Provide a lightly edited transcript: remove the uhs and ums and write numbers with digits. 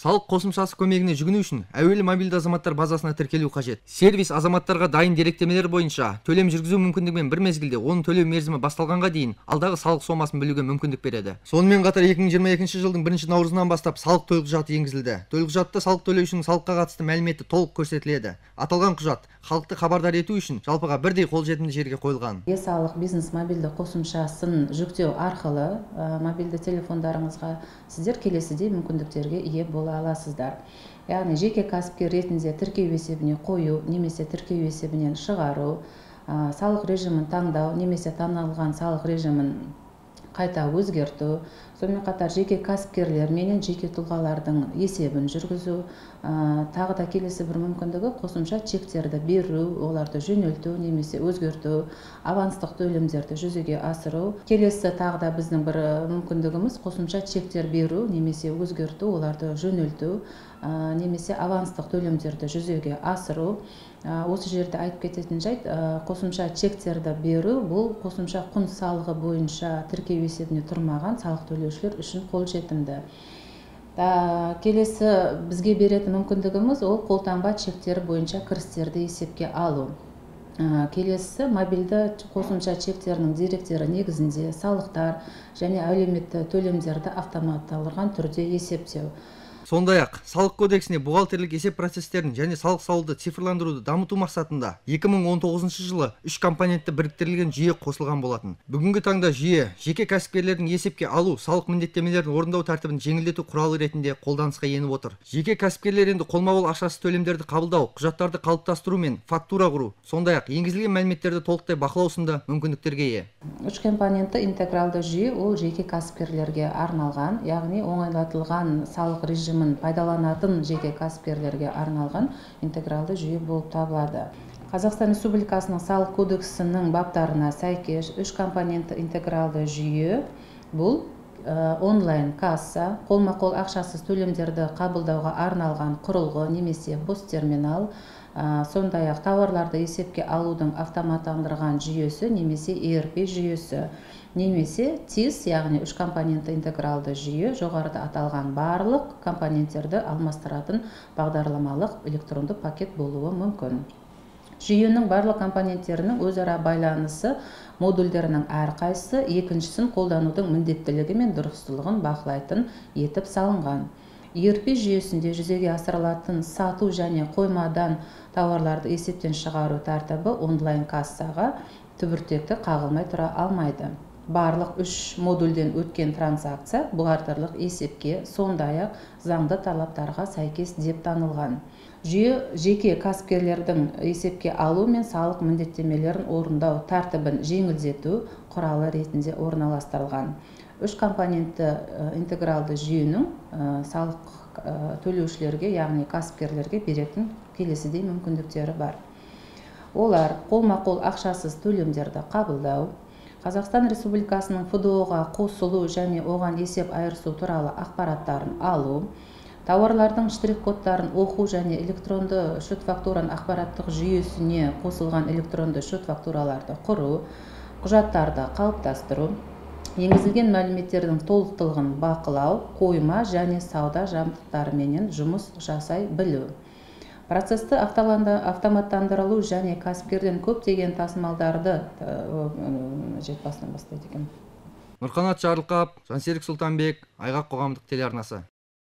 Салық қосымшасы көмегіне жүгіну үшін әуелі мобильді азаматтар базасына тіркелу қажет. Сервис азаматтарға дайын деректемелер бойынша төлем жүргізу мүмкіндігімен бір мезгілде оның төлеу мерзімі басталғанға дейін алдағы салық сомасын білуге мүмкіндік береді. Сонымен қатар 2022 жылдың 1 наурызынан бастап салық төлқұжаты енгізілді. Төлқұжатта салық төлеушінің салыққа қатысты мәліметі толық көрсетіледі. Аталған құжат халықты хабардар ету үшін жалпыға бірдей қолжетімді жерге қойылған. Е-салық бизнес мобильді қосымшасын жүктеу арқылы мобильді телефондарыңызға сіздер келесідей мүмкіндіктерге ие бола аласыздар. Яғни жеке кәсіпкер ретінде тіркеу есебіне қою немесе тіркеу есебінен шығару, салық режимін таңдау немесе таңдалған салық режимін қайта өзгерту, сонымен қатар жеке кәсіпкерлер менен жеке тұлғалардың есебін жүргізу, тағы да келесі бір мүмкіндігі қосымша чектерді беру, оларды жөнелту немесе өзгерту, аванстық төлемдерді жүзеге асыру. Келесі тағы да біздің бір мүмкіндігіміз қосымша чектер беру немесе өзгерту, оларды жөнелту немесе аванстық төлемдерді жүзеге асыру. Осы жерде айтып кететін жайт, қосымша чектерді беру бұл қосымша құн салығы бойынша тіркеу есебіне тұрмаған салық төлеушілер үшін қолжетімді. Келесі бізге беретін мүмкіндігіміз ол қолтаңба чектері бойынша кірістерді есепке алу. Келесі мобильді қосымша чектерінің деректері негізінде салықтар және әлеуметтік төлемдерді автоматталған түрде есептеу. Сондай-ақ, салық кодексіне бухгалтерлік есеп процестерін және салық салуды цифрландыруды дамыту мақсатында 2019 жылы 3 компонентті біріктірілген жүйе қосылған болатын. Бүгінгі таңда жүйе жеке кәсіпкерлердің есепке алу, салық міндеттемелерін орындау тәртібін жеңілдету құралы ретінде қолданысқа еніп отыр. Жеке кәсіпкерлер енді қолма-қол ақшасыз төлемдерді қабылдау, құжаттарды қалыптастыру мен фактура құру, сондай-ақ енгізілген мәліметтерді толықтай бақылау сынды мүмкіндіктерге ие. 3 компонентті интегралды жүйе ол жеке кәсіпкерлерге арналған, яғни оңайлатылған салық режимін пайдаланатын жеке кәсіпкерлерге арналған интегралды жүйе болып табылады. Қазақстан Республикасының салық кодексінің баптарына сәйкес 3 компонентті интегралды жүйе бұл онлайн касса, қолма-қол ақшасыз төлемдерді қабылдауға арналған құрылғы немесе бос терминал, сондай-ақ тауарларды есепке алудың автоматтандырған жүйесі немесе ERP жүйесі, немесе TIS, яғни 3 компонентті интегралды жүйе жоғарыда аталған барлық компоненттерді алмастыратын бағдарламалық электронды пакет болуы мүмкін. Жүйенің барлық компоненттерінің өзара байланысы модульдерінің әрқайсысы екіншісін қолданудың міндеттілігі мен дұрыстылығын бақылайтын етіп салынған. ERP жүйесінде жүзеге асырылатын сату және қоймадан тауарларды есептен шығару тәртібі онлайн кассаға түбіртекті қағылмай тұра алмайды. Барлық 3 модульден өткен транзакция бухгалтерлік есепке, сондай-ақ заңды талаптарға сәйкес деп танылған. Жүйе жеке кәсіпкерлердің есепке алу мен салық міндеттемелерін орындау тәртібін жеңілдету құралы ретінде орналастырылған. 3 компонентті интегралды жүйенің салық төлеушілерге, яғни кәсіпкерлерге беретін келесідей мүмкіндіктері бар. Олар қолма-қол ақшасыз төлемдерді қабылдау, Қазақстан Республикасының ФДО-ға қосылу және оған есеп айырысу туралы ақпараттарын алу, тауарлардың штрих-кодтарын оқу және электронды шот-фактураның ақпараттық жүйесіне қосылған электронды шот-фактураларды құру, құжаттарды қалыптастыру, енгізілген мәліметтердің толықтылығын бақылау, қойма және сауда жабдықтарымен жұмыс жасай білу. Процесті автоматтандырылу және кәсіпкерден көптеген тасымалдарды жетпасынан бастайды екен. Нұрқанат Жарылқап, Жансерік Сұлтанбек, Айғақ қоғамдық телеарнасы.